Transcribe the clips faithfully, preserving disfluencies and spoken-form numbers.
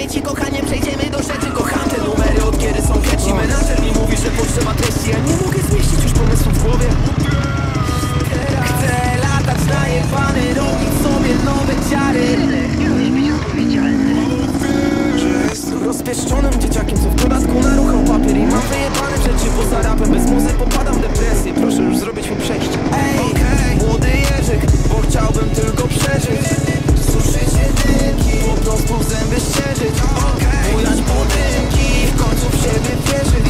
śmieci, kochanie, przejdziemy do rzeczy. Kocham te numery, od kiedy są catchy. Menadżer mi mówi, że potrzeba treści. Ja nie mogę zmieścić już pomysłu w głowie. Chcę latać najebany, robić sobie nowe ciary. Chciałeś być odpowiedzialny. Rozpieszczonym dzieciakiem, co w dodatku naruchał papier. I mam wyjebane rzeczy poza rapem. Bez muzy popadam w depresję. Proszę już zrobić mi przejście. Ej, okay. Młody Jerzyk, bo chciałbym tylko przeżyć. Suszyć jedynki, po prostu zęby ścierzyć. Okay. Bujać budynki, w końcu w siebie wierzyć.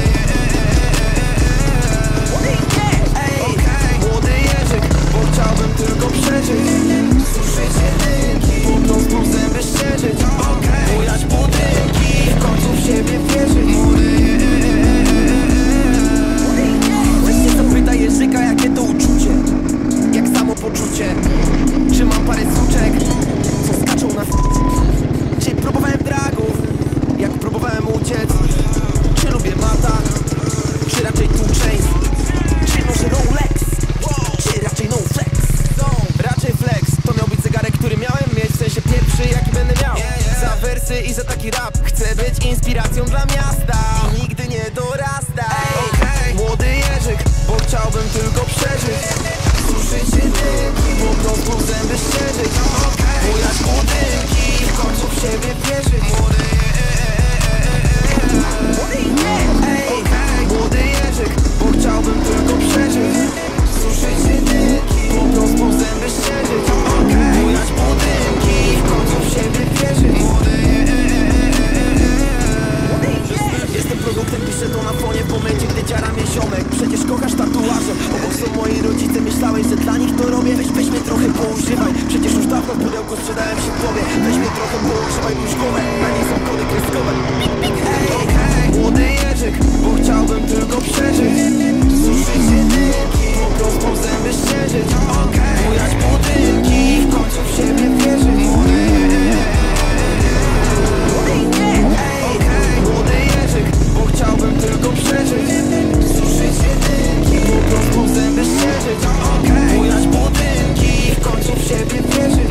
Ej, okay. Młody Jerzyk, bo chciałbym tylko przeżyć. Suszyć jedynki, po prostu zęby ścierzyć. Okay. Bujać budynki, w końcu w siebie wierzyć. Weź się zapyta Jerzyka, jakie to uczucie. Jak samopoczucie. Czy mam parę suczek, co skaczą na f... Czy próbowałem dragów, jak próbowałem uciec. Czy lubię mata, czy raczej tłuczeń. Czy może Rolex, czy raczej no flex. Raczej flex, to miał być zegarek, który miałem mieć. W sensie pierwszy, jaki będę miał. Za wersy i za taki rap chcę być inspiracją dla miasta i nigdy nie dorasta. Ej, młody Jerzyk, bo chciałbym tylko przeżyć. Suszyć jedynki, po prostu zęby ścierzyć. Bujać budynki, w końcu w siebie wierzyć. Ej, młody Jerzyk, bo chciałbym tylko przeżyć. Suszyć jedynki, po prostu zęby ścierzyć. Bujać budynki, w końcu w siebie wierzyć. Jestem produktem, piszę to na fonie w momencie, gdy dziara mnie ziomek. Przecież kochasz tatuaże, obok są moi rodzice. Myślałeś, że dla nich to robię? Weź, weź mnie trochę poużywaj. Przecież już dawno w pudełku sprzedałem się tobie. Weź mnie trochę poużywaj, już głowę. Na niej są kody kreskowe. Ej, młody Jerzyk, bo chciałbym tylko przeżyć. Suszyć jedynki, po prostu zęby ścierzyć. Bujać budynki, w końcu w siebie wierzyć. Młody Jerzyk, bo chciałbym tylko przeżyć. Suszyć jedynki, po prostu zęby ścierzyć. Bujać budynki, w końcu w siebie wierzyć.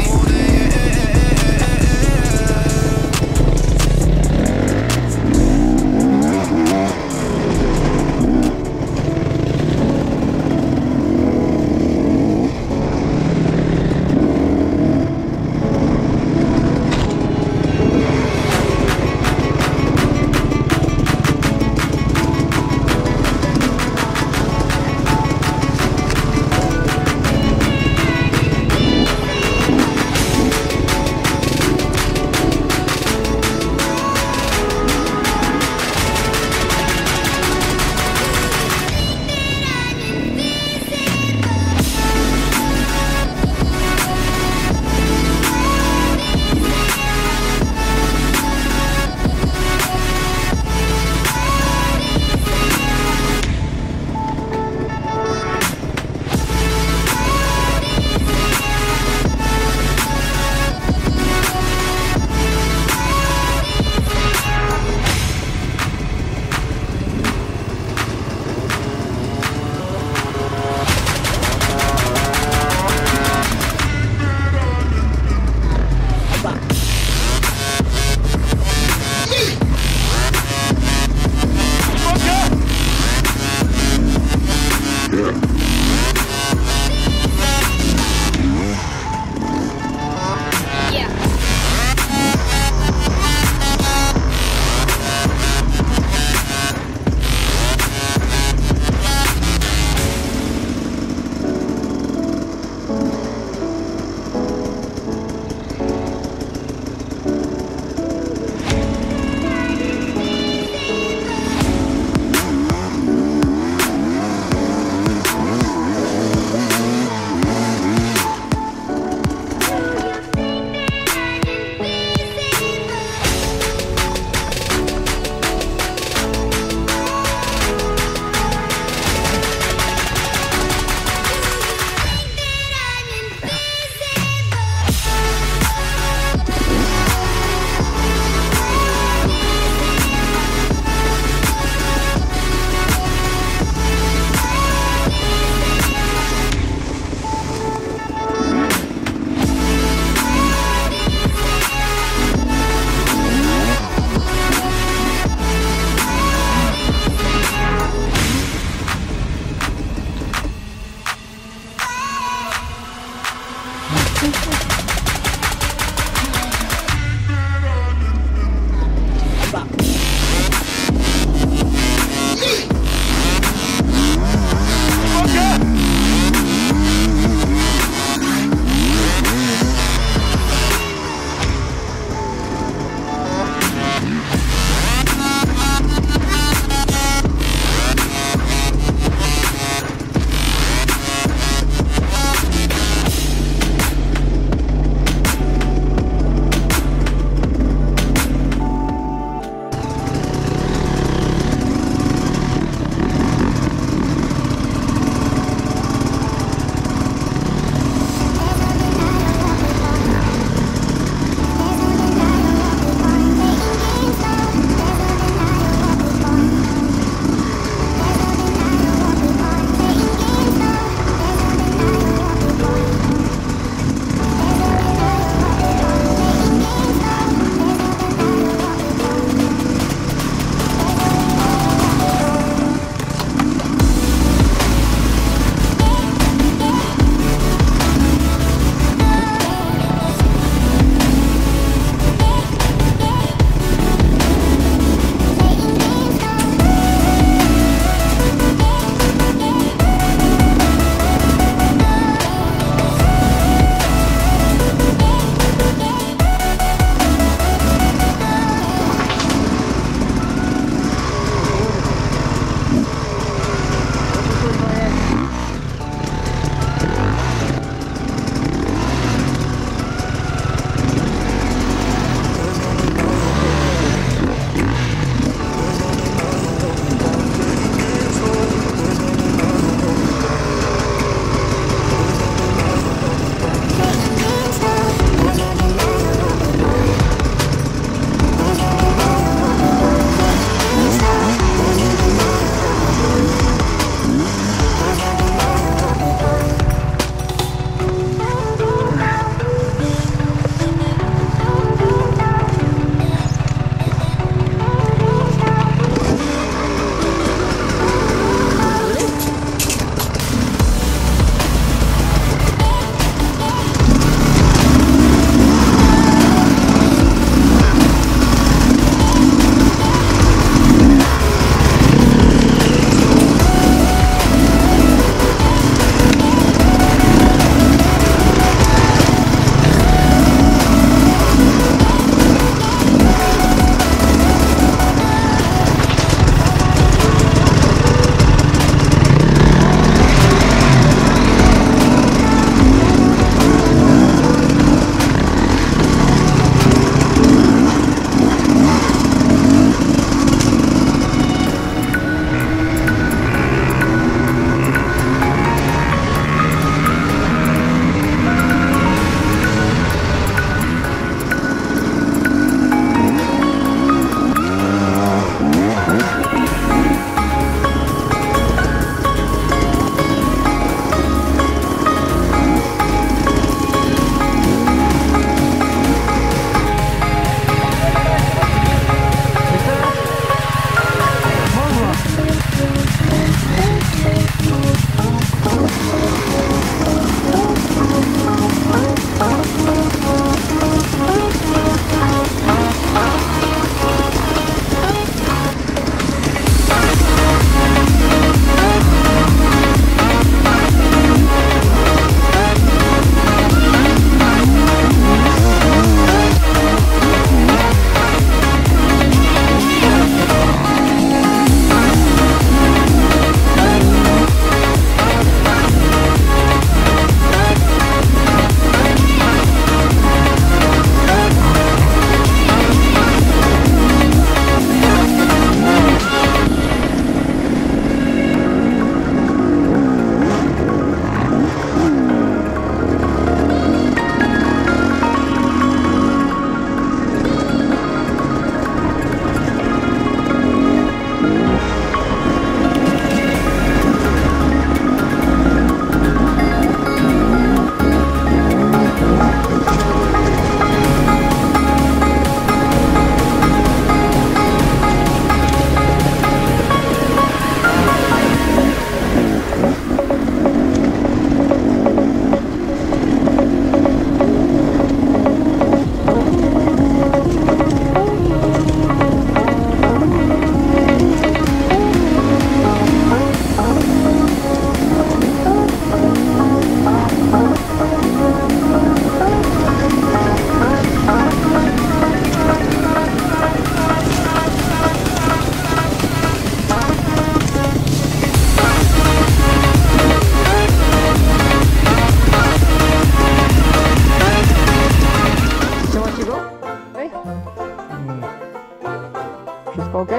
Wszystko ok?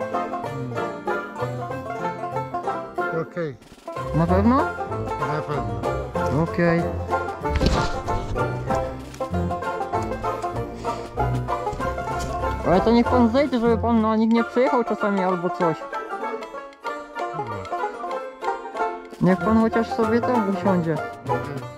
Okej, Na pewno? na pewno. Okej. Ale to niech pan zejdzie, żeby pan na nikt nie przyjechał czasami albo coś. Dobra. Niech pan chociaż sobie tam usiądzie. Okej.